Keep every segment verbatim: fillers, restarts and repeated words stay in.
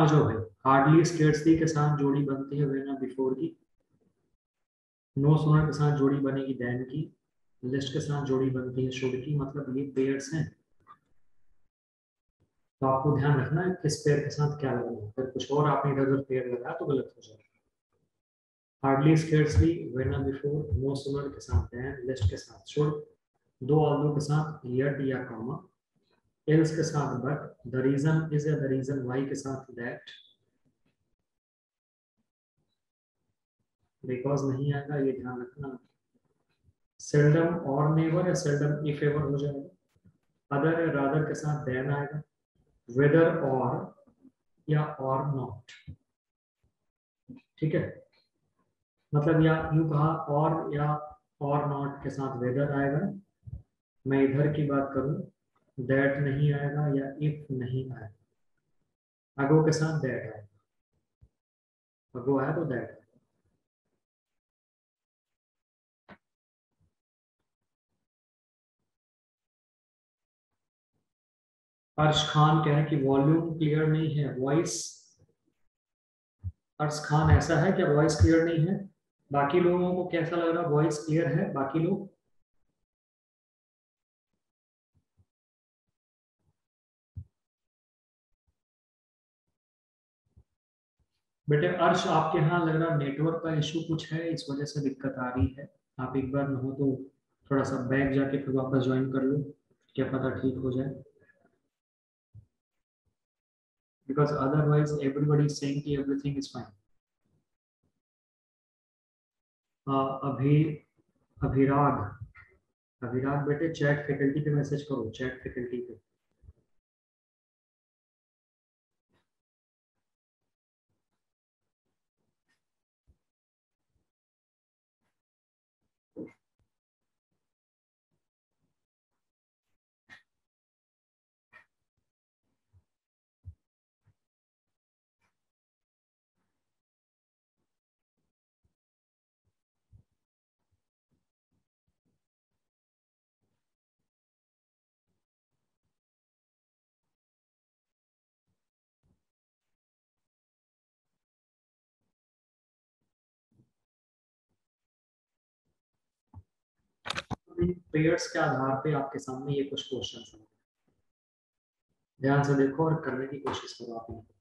आ जाओ भाई, hardly scarcely के साथ जोड़ी बनती है वेना बिफोर की, नो सूनर के साथ जोड़ी बनेगी देन की, लिस्ट के साथ जोड़ी बनती है शुड की, मतलब ये पेयर्स हैं। तो आपको ध्यान रखना है किस पेयर के साथ क्या लगाना है, अगर कुछ और आपने इधर उधर पेयर लगाया तो गलत हो जाएगा। Hardly scarcely when or before, no sooner के साथ देन, लिस्ट के साथ शुड, दो ऑल्दो के साथ यट या कॉमा, एल्स के साथ बट, द रीजन इज या द रीजन वाई के साथ दैट, बिकॉज नहीं आएगा ये ध्यान रखना, सेल्डम और नेवर या सेल्डम इफ एवर हो जाएगा, अदर या रादर के साथ देन आएगा, वेदर और या और नॉट, ठीक है। मतलब या यूं कहा और या और नॉट के साथ वेदर आएगा, मैं इधर की बात करूं दैट नहीं आएगा या इफ नहीं आएगा, अगो के साथ दैट आएगा, अगो आया तो दैट। अर्श खान कह रहे हैं कि वॉल्यूम क्लियर नहीं है, वॉइस। अर्श खान ऐसा है क्या वॉइस क्लियर नहीं है? बाकी लोगों को कैसा लग रहा है, वॉइस क्लियर है बाकी लोग? बेटे अर्श आपके यहाँ लग रहा नेटवर्क का इशू कुछ है, इस वजह से दिक्कत आ रही है। आप एक बार न हो तो थोड़ा सा बैक जाके फिर वापस ज्वाइन कर लो, क्या पता ठीक हो जाए, because otherwise everybody is saying कि एवरीथिंग इज फाइन। अभी अभिराग, अभिराग बेटे चैट फैकल्टी पे मैसेज करो, चैट फैकल्टी पे। पेयर्स के आधार पे आपके सामने ये कुछ क्वेश्चन हैं, ध्यान से देखो और करने की कोशिश करो आप इनको।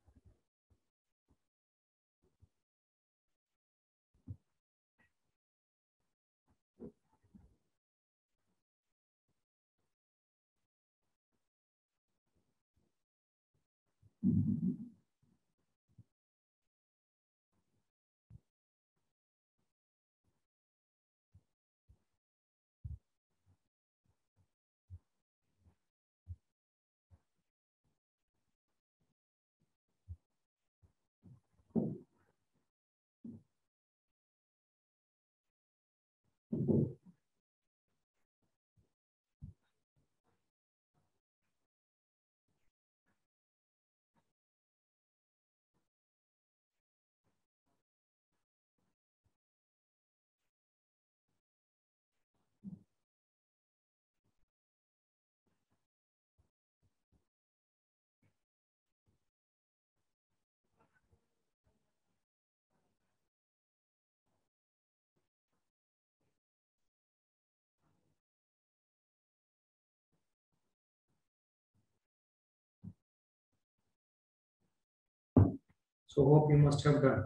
So hope you must have done.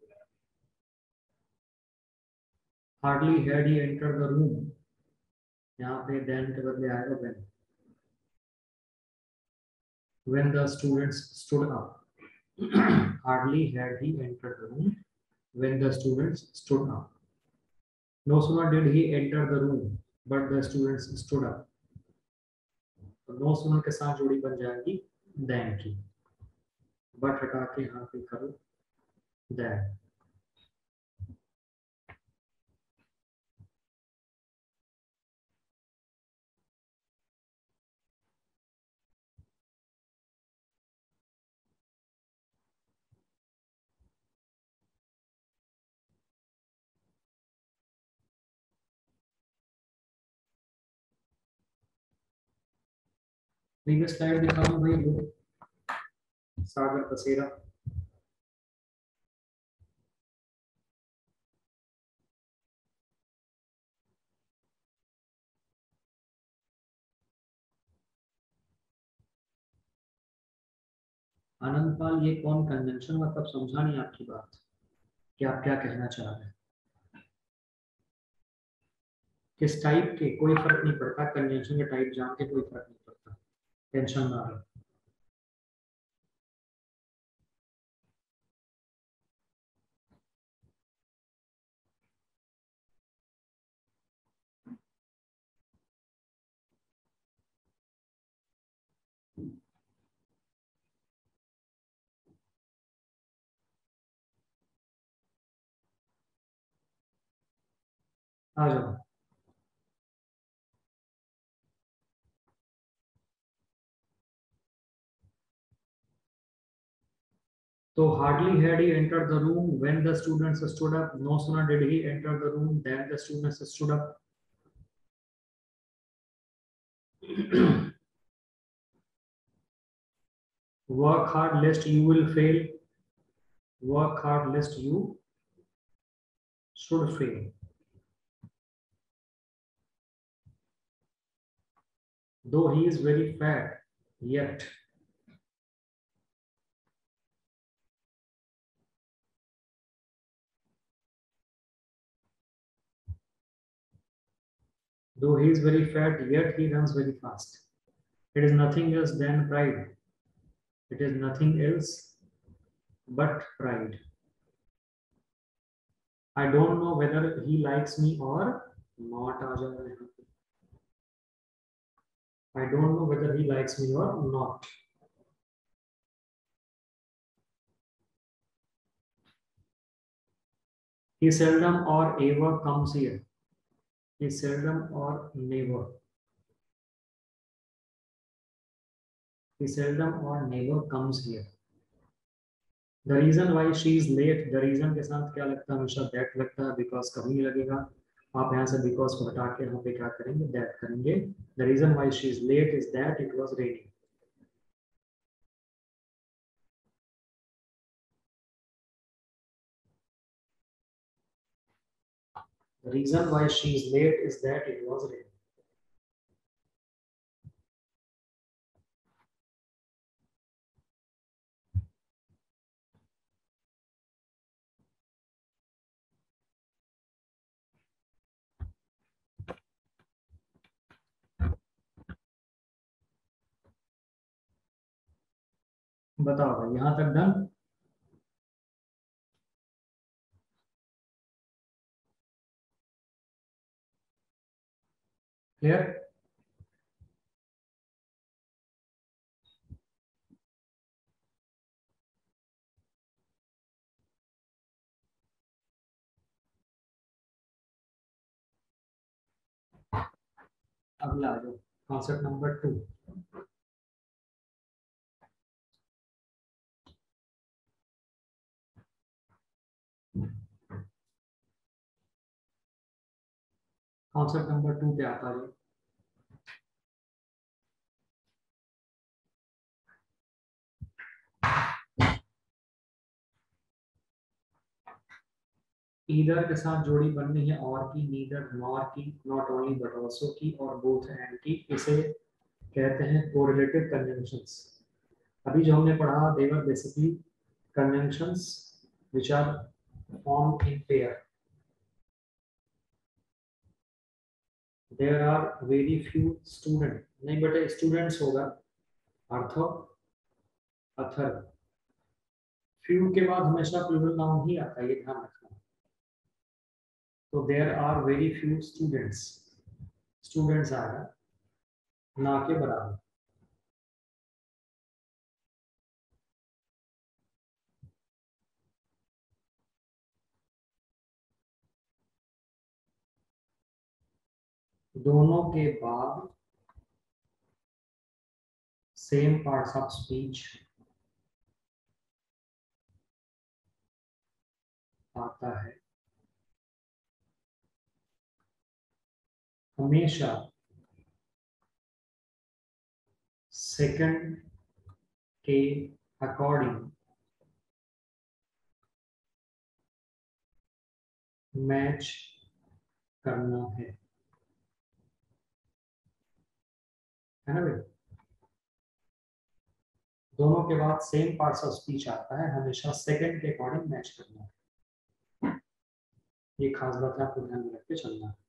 Hardly had he entered the room, यहाँ पे then के बदले आएगा when. When the students stood up. Hardly had he entered the room when the students stood up. No sooner did he enter the room, but the students stood up. तो no sooner के साथ जोड़ी बन जाएगी then की, but हटा के यहाँ पे करो then. प्रीवियस स्लाइड दिखा दो भाई, लो सागर पसेरा। आनंद पाल, ये कौन कंजंक्शन, मतलब समझा नहीं आपकी बात कि आप क्या कहना चाह रहे हैं। किस टाइप के, कोई फर्क नहीं पड़ता, कंजंक्शन के टाइप जान के कोई फर्क नहीं पड़ता, टेंशन ना लो। आ जाओ। So hardly had he entered the room when the students stood up. No sooner did he enter the room than the students stood up. Work hard lest you will fail. Work hard lest you should fail. Though he is very fat, yet though he is very fat, yet he runs very fast. It is nothing else than pride. It is nothing else but pride. I don't know whether he likes me or not. I don't know whether he likes me or not. He seldom or ever comes here. He seldom or never. He seldom or never comes here. The reason why she is late, the reason के साथ क्या लगता है, हमेशा that लगता है, because कभी नहीं लगेगा। आप यहाँ से because को हटा के यहाँ पे क्या करेंगे, that करेंगे। The reason why she is late is that it was raining. The reason why she is late is that it was raining. बताओ भाई, यहाँ तक डन। क्लियर। अगला आ जाओ, concept number two. Concept number two पे आता है। ईदर के साथ जोड़ी बननी है और की, नीदर नॉर की, नॉट ओनली बट ऑल्सो की, और बोथ एंड की। इसे कहते हैं कोरिलेटिव कंजंक्शंस। अभी जो हमने पढ़ा, they were basically conjunctions which are formed in pair. There are very few student, नहीं बेटे स्टूडेंट्स होगा, अर्थ अथर। फ्यू के बाद हमेशा प्लूरल नाउन ही आता है, ये ध्यान रखना। तो there are very few students, students आएगा, ना के बराबर। दोनों के बाद सेम पार्ट्स ऑफ स्पीच आता है। हमेशा सेकंड के अकॉर्डिंग मैच करना है, है ना भाई। दोनों के बाद सेम पार्ट्स ऑफ स्पीच आता है, हमेशा सेकंड के अकॉर्डिंग मैच करना है। ये खास बात है, आपको ध्यान में रख के चलना है।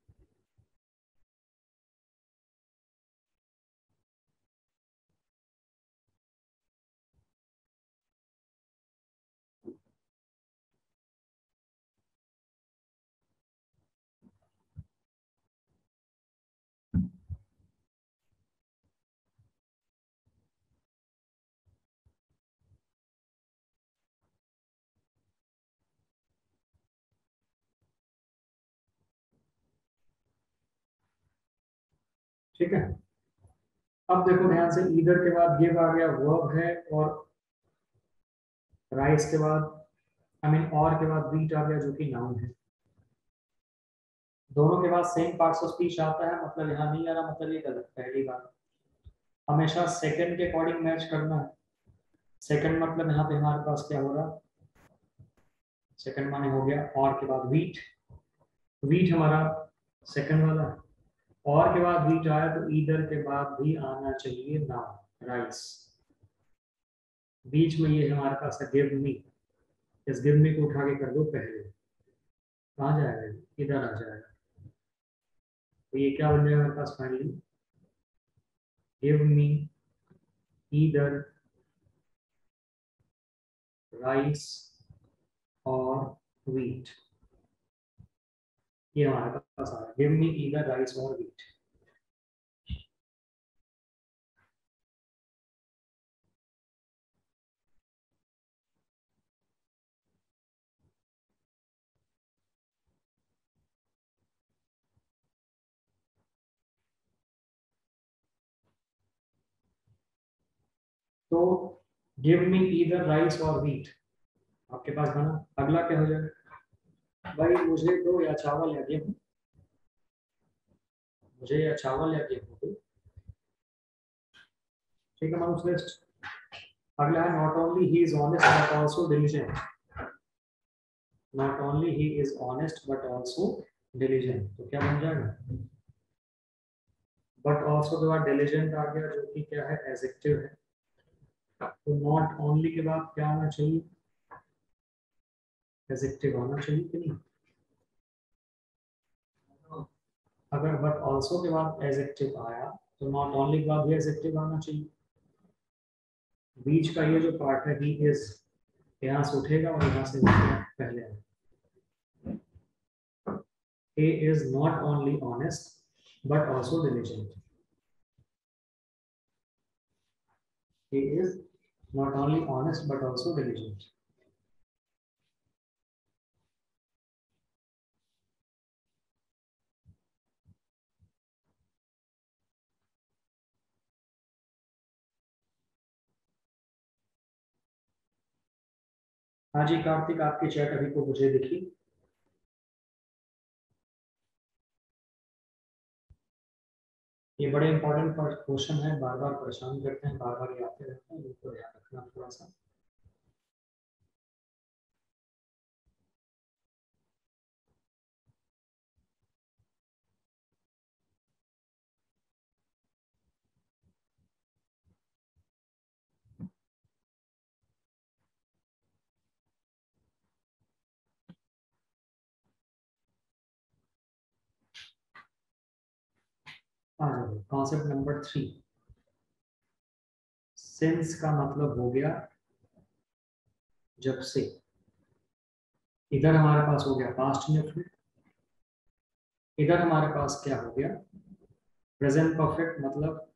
ठीक है, अब देखो ध्यान से, ईदर के बाद गिव आ गया, वर्ब है, और राइस के बाद आई मीन और के बाद बीट आ गया जो कि नाउन है। दोनों के बाद सेम पार्ट्स ऑफ स्पीच आता है, मतलब यहाँ नहीं आ रहा, मतलब ये गलत, पहली बात। हमेशा सेकंड के अकॉर्डिंग मैच करना है। सेकंड मतलब यहाँ पे हमारे पास क्या हो रहा, सेकंड माने हो गया और के बाद वीट, वीट हमारा सेकंड वाला है, और के बाद वीट आया तो ईदर के बाद भी आना चाहिए नाउन राइस। बीच में ये हमारे पास है गिव मी, इस गिव मी को उठा के कर दो पहले, कहाँ जाएगा, इधर आ जाएगा, तो ये क्या बन जाएगा हमारे पास finally, give me either rice और wheat। ये हमारे पास आ रहा है, गिव मी ईदर राइस और wheat। तो गिव मी ईदर राइस और wheat आपके पास बना। अगला क्या हो जाएगा, भाई मुझे दो या चावल या गेहूं, मुझे या चावल या गेहूं दो। ठीक है मानो श्रेष्ठ। अगला है not only he is honest but also diligent. Not only he is honest but also diligent, तो क्या बन जाएगा, बट आल्सो के बाद डिलिजेंट आ गया जो कि क्या है, एडजेक्टिव है। तो नॉट ओनली के बाद क्या आना चाहिए, एडजेक्टिव आना चाहिए कि नहीं। अगर बट आल्सो के बाद एडजेक्टिव आया तो नॉट ओनली के बाद भी एडजेक्टिव आना चाहिए। बीच का ये जो पार्ट है ही इज, यहाँ से उठेगा और यहाँ से उठेगा पहले आएगा। He is not only honest but also diligent. He is not only honest but also diligent. हाँ जी कार्तिक, आपकी चैट अभी को मुझे दिखी। ये बड़े इंपॉर्टेंट क्वेश्चन है, बार बार परेशान करते हैं, बार बार ये आते रहते हैं, इनको ध्यान रखना थोड़ा सा। आ जाओ कॉन्सेप्ट नंबर थ्री। सिंस का मतलब हो गया जब से। इधर हमारे पास हो गया पास्ट इंडेफिनिट, इधर हमारे पास क्या हो गया, प्रेजेंट परफेक्ट, मतलब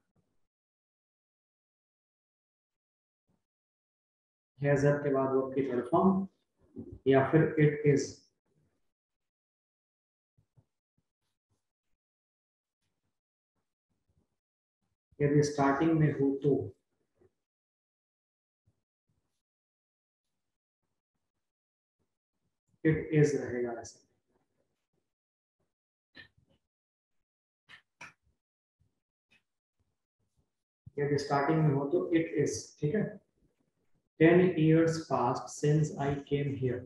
हैज के बाद वर्ब की थर्ड फॉर्म, या फिर इट इज। यदि स्टार्टिंग में हो तो इट इज रहेगा ऐसे। यदि स्टार्टिंग में हो तो इट इज। ठीक है, ten years past since I came here.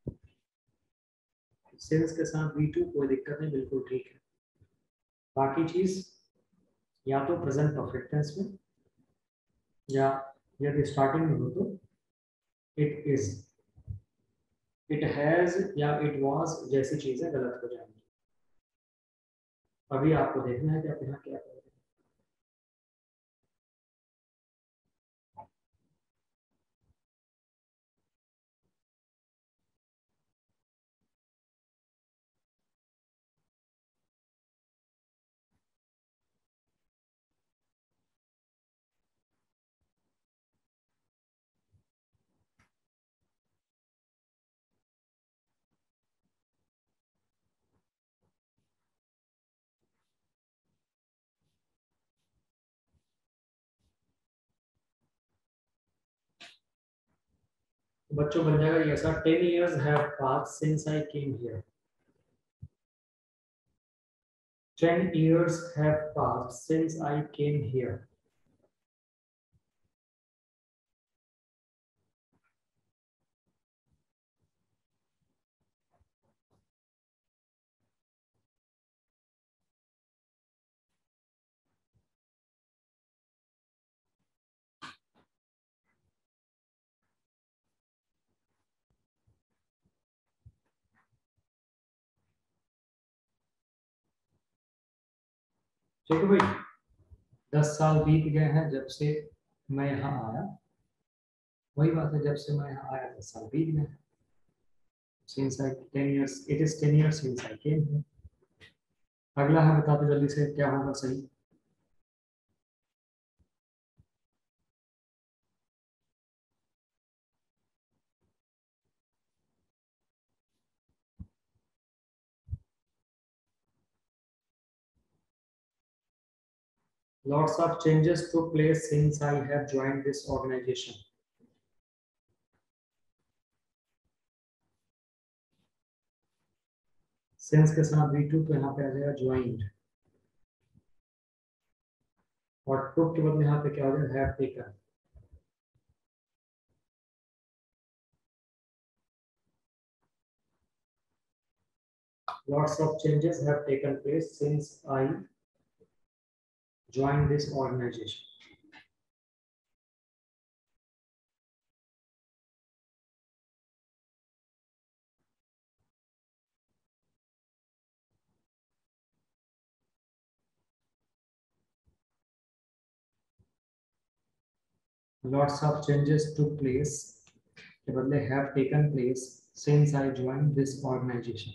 Since के साथ वी टू कोई दिक्कत नहीं, बिल्कुल ठीक है। बाकी चीज या तो प्रेजेंट परफेक्ट टेंस में या यदि स्टार्टिंग में हो तो इट इज, इट हैज या इट वाज जैसी चीजें गलत हो जाएंगी। अभी आपको देखना है कि आप यहाँ क्या करें। तो बच्चों बन जाएगा ये ऐसा, ten years have pass since I came here. Ten years have pass since I came here. ठीक है भाई, दस साल बीत गए हैं जब से मैं यहाँ आया। वही बात है, जब से मैं यहाँ आया दस साल बीत गए। Since I ten years, it is ten years since I came here. अगला है, बताते जल्दी से क्या होगा सही। Lots of changes took place since I have joined this organization. Since के साथ V टू तो यहाँ पे आ जाएगा joined, और took के बाद यहाँ पे क्या हो जाएगा have taken. Lots of changes have taken place since I joined this organization. Lots of changes took place के बदले have taken place since I joined this organization.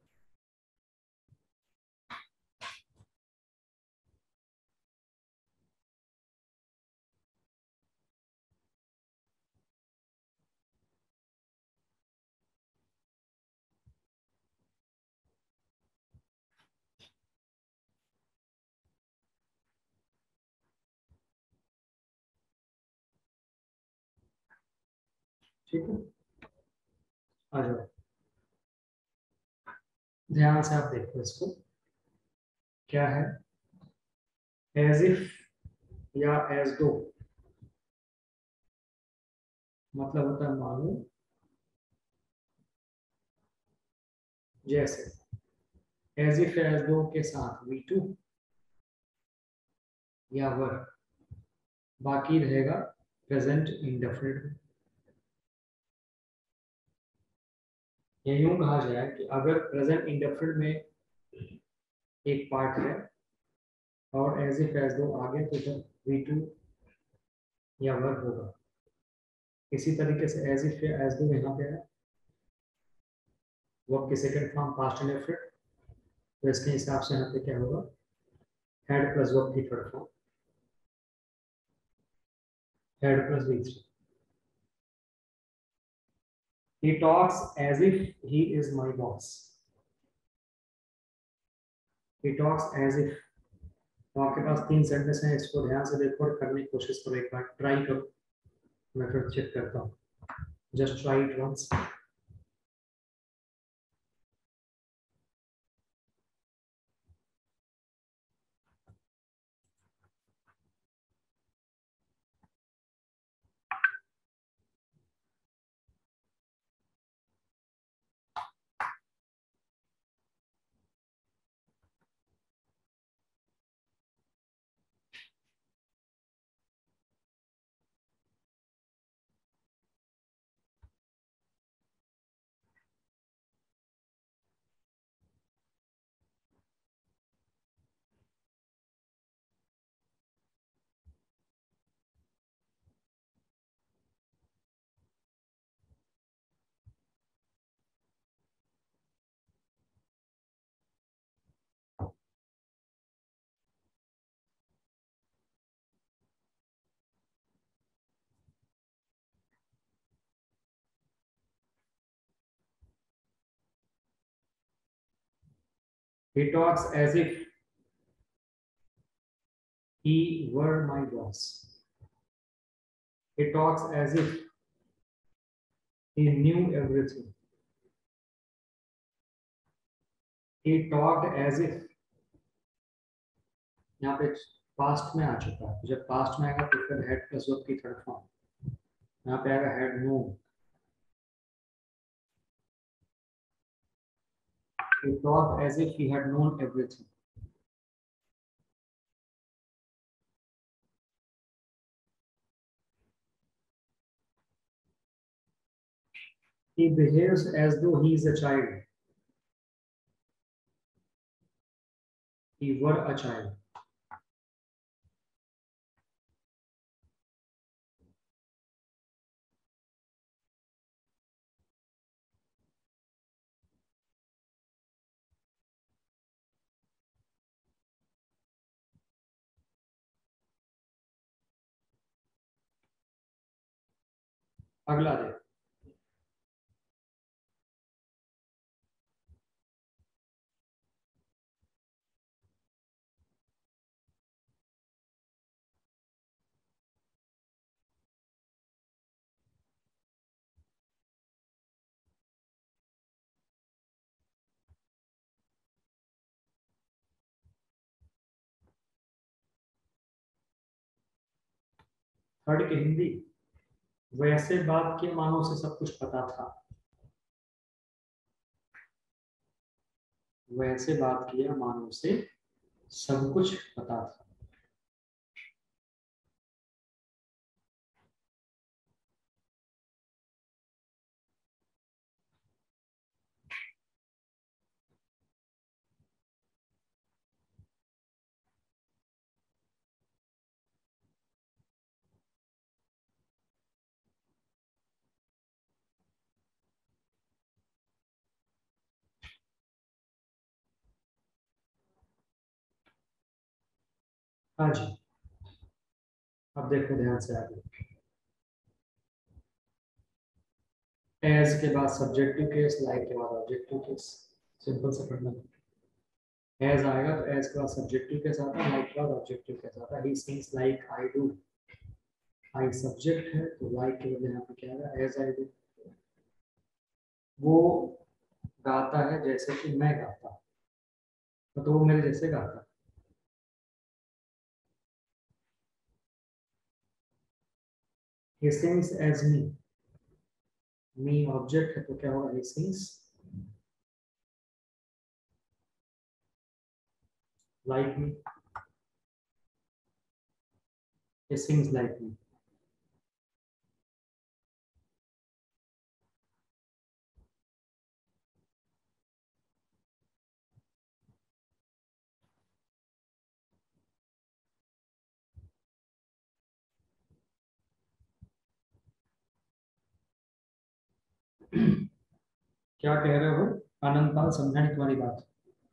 ठीक है, आ जाओ, ध्यान से आप देखो इसको। क्या है, as if या as though, मतलब होता है मानो जैसे। as if as though के साथ V टू या वर, बाकी रहेगा प्रेजेंट इंडेफिनिट। या यूं कहा जाए कि अगर प्रेजेंट इंडेफिनिट में एक पार्ट है और एज इफ एज दो आगे तो जब वी टू या वर होगा। इसी तरीके से एज इफ या एज दो यहाँ पे है, वर्ब की सेकंड फॉर्म पास्ट इंडेफिनिट, तो इसके हिसाब से यहाँ पे क्या होगा, हेड प्लस वर्ब की third form, had plus V three. He talks as if he is my boss. He talks as if, तो आपके पास तीन सेंटेंस हैं, इसको ध्यान से देखो और करने की कोशिश करो, एक बार ट्राई करो। मैं फिर चेक करता हूँ, just try it once. he talks as if he were my boss. He talks as if he knew everything. He talked as if, यहाँ पे पास्ट में आ चुका है, जब पास्ट में आएगा तो फिर हेड प्लस वर्ब की थर्ड फॉर्म, यहाँ पे आएगा had no. He talked as if he had known everything. He behaves as though he is a child. He were a child. अगला देख. थर्ड की हिंदी. वैसे बात किए मानो से सब कुछ पता था. वैसे बात किया मानो से सब कुछ पता था. हाँ जी. अब देखो ध्यान से आगे. एज के बाद सब्जेक्टिव केस, लाइक के बाद ऑब्जेक्टिव केस. सिंपल से पढ़ना. एज आएगा तो एज के बाद सब्जेक्टिव केस आता है, लाइक के बाद ऑब्जेक्टिव केस आता है. He sings like I do. I subject है तो लाइक के बदले यहाँ पे क्या आएगा, एज आई डू. वो गाता है जैसे कि मैं गाता हूँ, तो वो मेरे जैसे गाता है. He sings as me. Me object है तो क्या होगा, he sings like me. He sings like me. क्या कह रहे हो आनंद पाल, समझा नहीं तुम्हारी बात.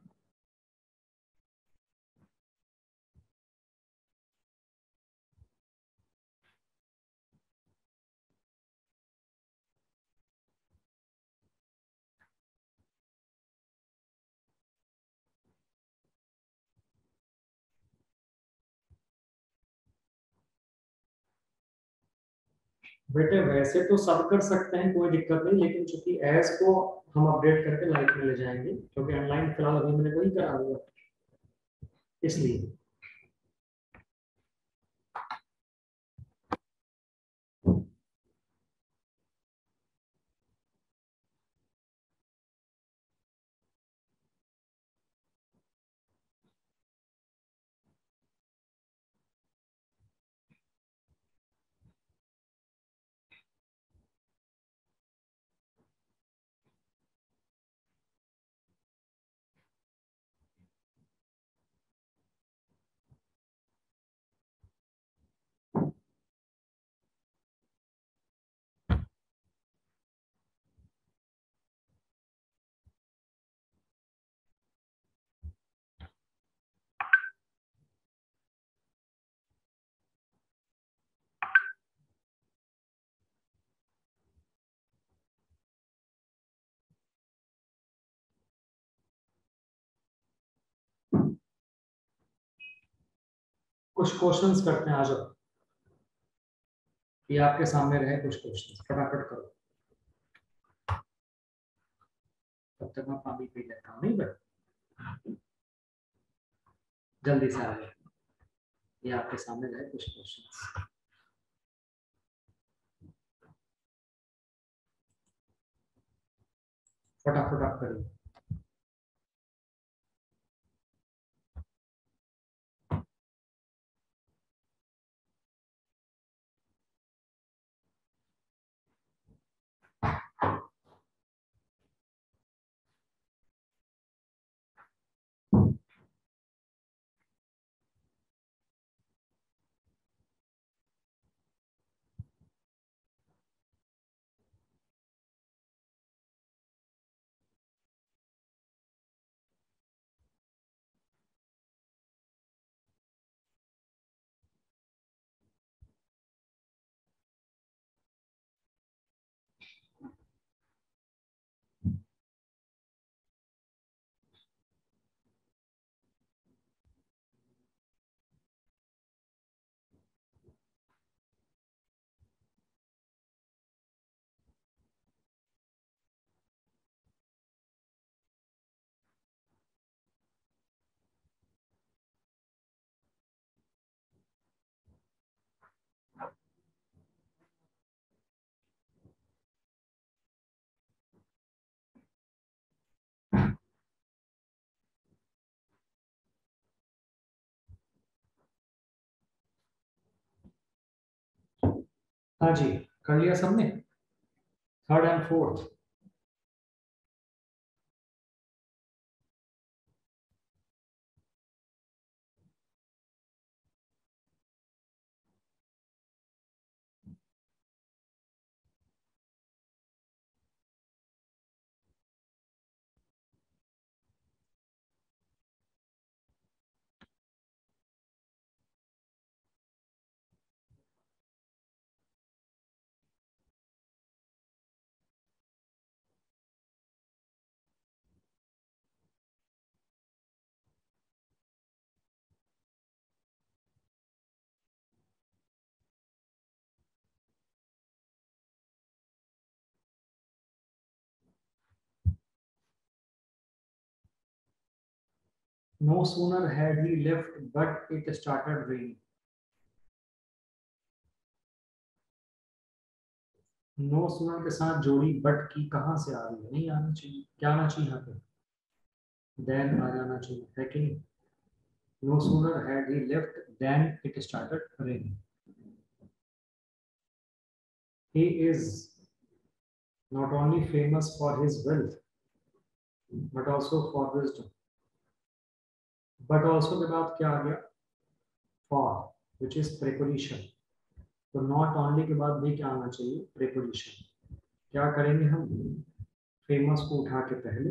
बेटे वैसे तो सब कर सकते हैं, कोई दिक्कत नहीं, लेकिन चूंकि एज को हम अपडेट करके लाइक में ले जाएंगे, क्योंकि ऑनलाइन फिलहाल अभी मैंने वही करा हुआ, इसलिए. कुछ क्वेश्चंस करते हैं, आ जाओ, ये आपके सामने रहे कुछ क्वेश्चंस, फटाफट करो, तब तक मैं पानी पी लेता हूँ। नहीं बट जल्दी से आ जाओ, ये आपके सामने रहे कुछ क्वेश्चंस। फटाफट आप करिए। हाँ जी, कर लिया सबने, third and fourth. No sooner had he left, but it started raining. No sooner के साथ जोड़ी बट की कहाँ से आ रही है, नहीं आना चाहिए, क्या आना चाहिए यहाँ पे, देन आ जाना चाहिए, है कि नहीं। No sooner had he left than it started raining. He is not only famous for his wealth but also for wisdom. But also के बाद क्या आ गया, for, which is preposition. तो not only के बाद भी क्या आना चाहिए, preposition. क्या करेंगे हम, फेमस को उठा के पहले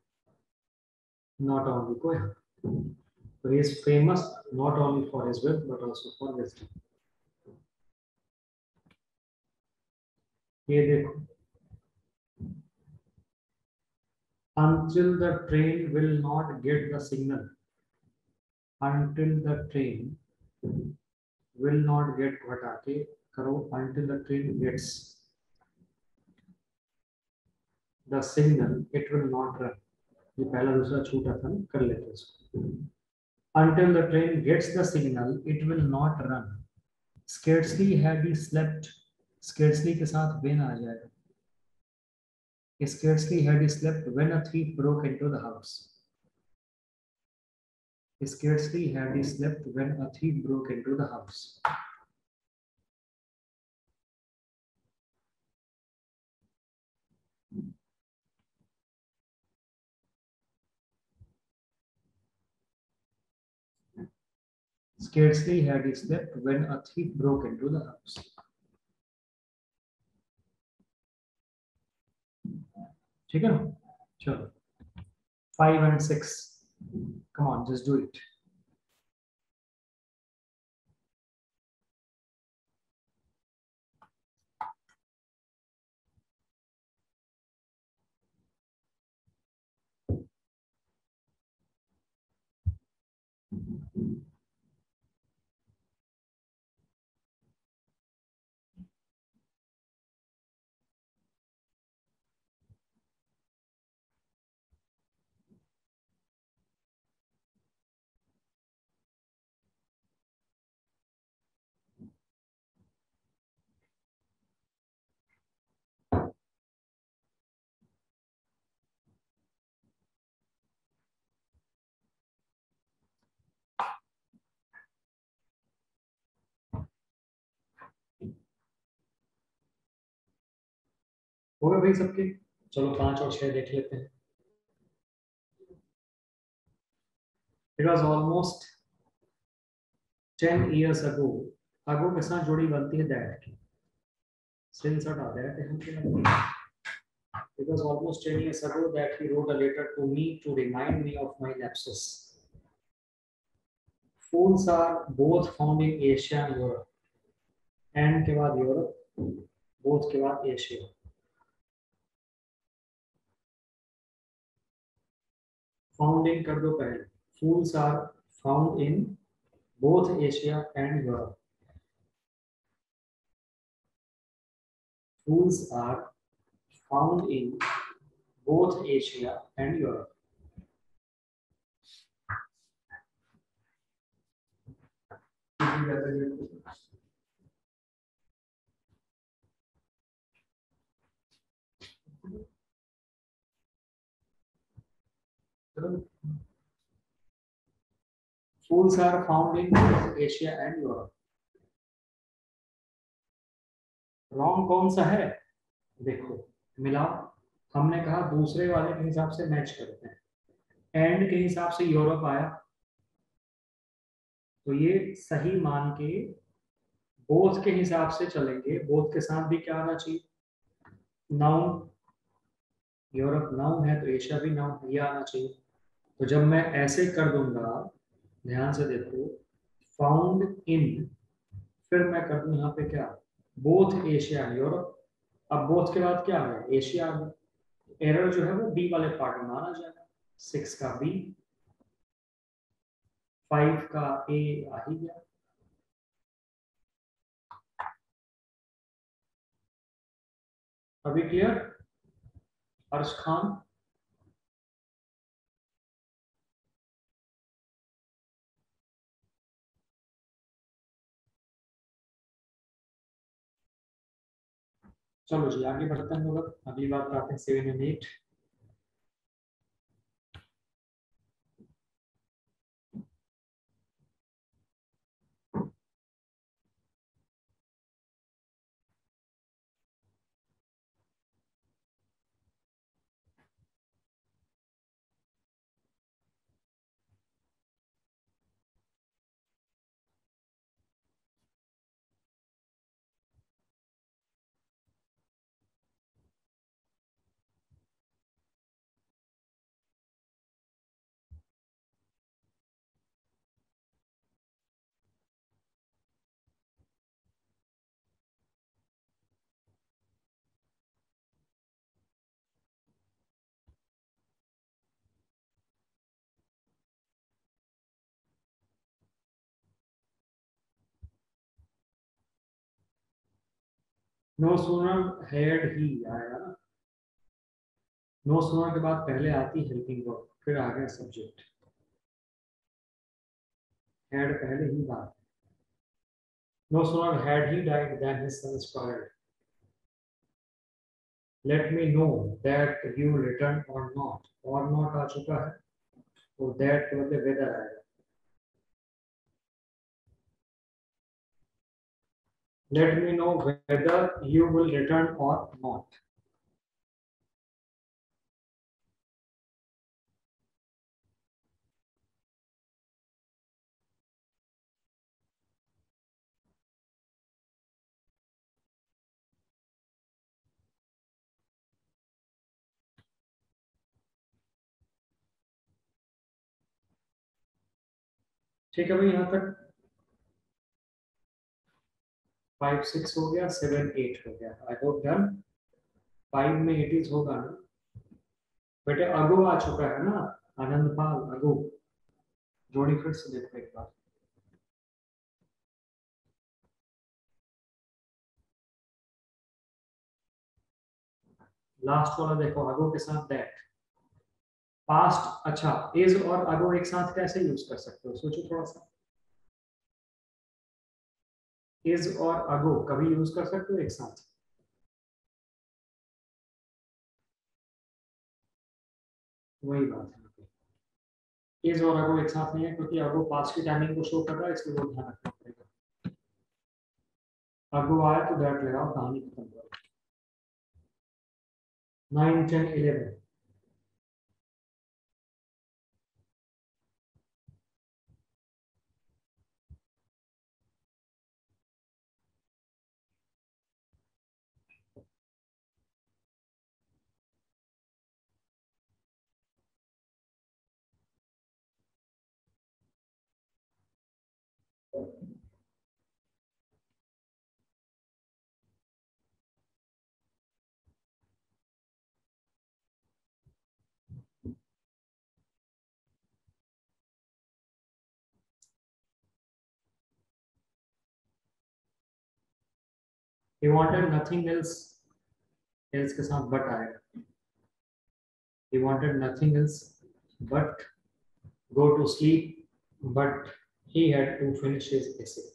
not only को यहाँ, so he is famous not only for his wealth but also for wisdom. ये देखो, until the train will not get the signal, until the train will not get को हटा के करो until the train gets the signal it will not run. ये पहला दूसरा छूटा था ना, कर लेते हैं इसको। until the train gets the signal it will not run. scarcely had he slept, scarcely के साथ when आ जाएगा, scarcely had he slept when a thief broke into the house. Scarcely had he slept when a thief broke into the house. Scarcely had he slept when a thief broke into the house. ठीक है ना, चलो five and six, come on, just do it. हो गए भाई सबके? चलो पांच और छह देख लेते हैं। It was almost ten years ago. Ago के साथ जोड़ी बनती है दैट की। सिंस हटा दैट है हम क्या? It was almost ten years ago that he wrote a letter to me to remind me of my lapses. Fools are both found in Asia and Europe. And के बाद Europe, both के बाद Asia. Found in कर दो पहले. Fools are found in both Asia and Europe. Fools are found in both Asia and Europe. Fools are found in both Asia and Europe. Wrong कौन सा है? देखो मिला, हमने कहा दूसरे वाले के हिसाब से मैच करते हैं, एंड के हिसाब से यूरोप आया, तो ये सही मान के बोथ के हिसाब से चलेंगे। बोथ के साथ भी क्या आना चाहिए? नाउन। यूरोप नाउन है तो एशिया भी नाउन है, ये आना चाहिए। तो जब मैं ऐसे कर दूंगा, ध्यान से देखो, फाउंड इन, फिर मैं कर दूं यहाँ पे क्या, बोथ एशिया एंड यूरोप। अब बोथ के बाद क्या आ गया? एशिया आ गया। एरर जो है वो बी वाले पार्ट में माना जाएगा। सिक्स का बी, फाइव का ए आ ही गया। अभी क्लियर? अर्श खान, चलो जी आगे बढ़ते हैं लोग। अगली बात आते हैं seven and eight. No sooner had he आएगा ना। नो सूनर के बाद पहले आती हेल्पिंग वर्ब, फिर आ गया सब्जेक्ट। हैड पहले ही बात। No sooner had he died then his son expired. Let me know that you return or not. Or not आ चुका है, तो दैट के बदले वेदर आएगा। Let me know whether you will return or not. ठीक है भाई, यहाँ तक फाइव सिक्स हो गया, सेवन एट हो गया। I hope done. फाइव में एटीज होगा ना बेटे? अगो आ चुका है ना, आनंदपाल अगो। जोड़ी फिर से देखो एक बार। लास्ट वाला देखो, अगो के साथ दैट। पास्ट, अच्छा इज और अगो एक साथ कैसे यूज कर सकते हो? सोचो थोड़ा सा। इज और अगो कभी यूज कर सकते हो एक साथ? वही बात है, इज और अगो एक साथ नहीं है, क्योंकि अगो पास्ट की टाइमिंग को शो कर रहा है, इसलिए वो ध्यान रखना पड़ेगा। अगो आए तो दैट लगाओ, कहानी खत्म करो। Nine ten eleven. He wanted nothing else. else के साथ but आएगा. He wanted nothing else but go to sleep, but he had to finish his essay.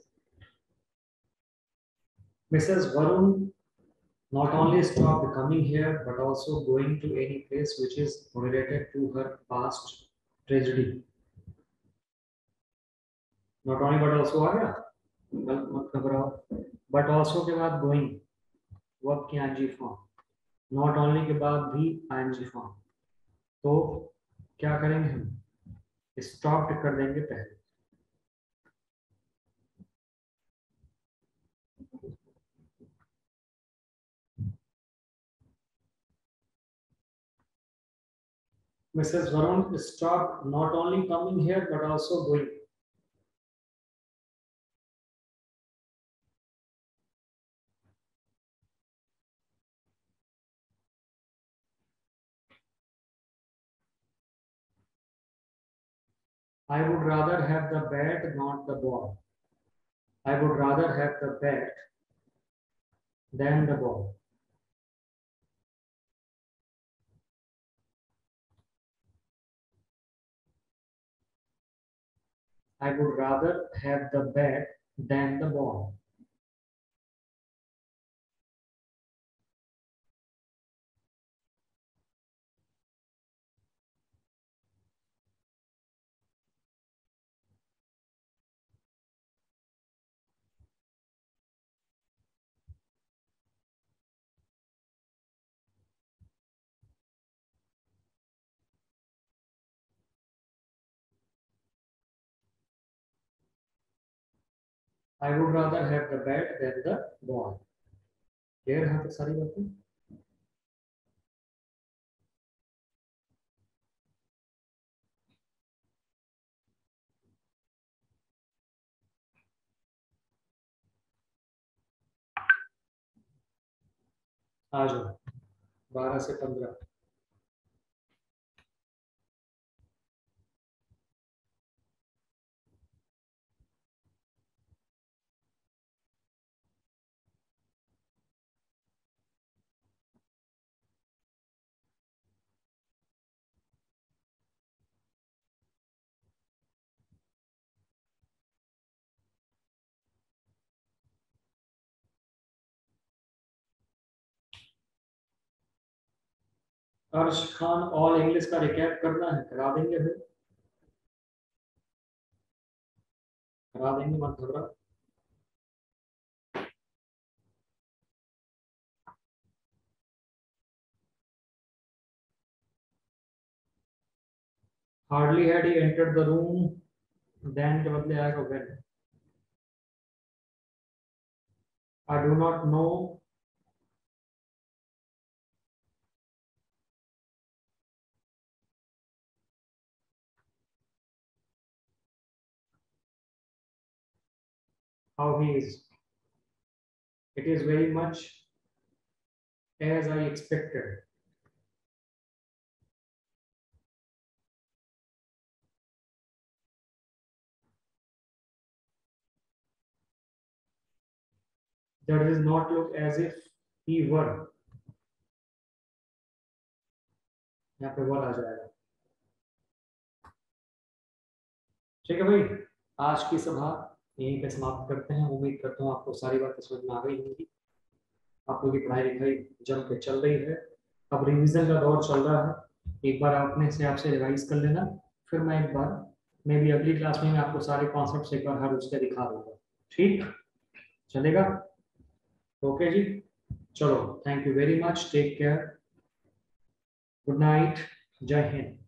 Missus Varun not only stopped coming here but also going to any place which is related to her past tragedy. Not only but also आ गया, मत घबराओ. But also के बाद going, verb की ING form. Not only के बाद भी ING form. तो क्या करेंगे हम? स्टॉप कर देंगे पहले. Missus Varun stopped not only coming here but also going. I would rather have the bat, not the ball. I would rather have the bat than the ball. I would rather have the bat than the ball. I would rather have the bat than the ball. Clear है तो सारी बातें? आ जाओ. बारह से पंद्रह. Arsh Khan all English का recap करना है, करा देंगे फिर. करा देंगे, मत घबरा. Hardly had he entered the room, then के बदले आएगा when. I do not know how he is. It is very much as I expected. That does not look as if he were. यहाँ पे वर आ जाएगा. ठीक है भाई, आज की सभा यहीं पे समाप्त करते हैं. उम्मीद करता हूँ आपको सारी बातें समझ में आ गई होंगी. आप लोगों की पढ़ाई लिखाई जम के चल रही है. अब रिवीजन का दौर चल रहा है. एक बार अपने से आपसे रिवाइज कर लेना, फिर मैं एक बार मे भी अगली क्लास में मैं आपको सारे कॉन्सेप्ट एक बार हर उसके दिखा दूंगा. ठीक चलेगा? ओके जी, चलो. Thank you very much. Take care. Good night, जय हिंद।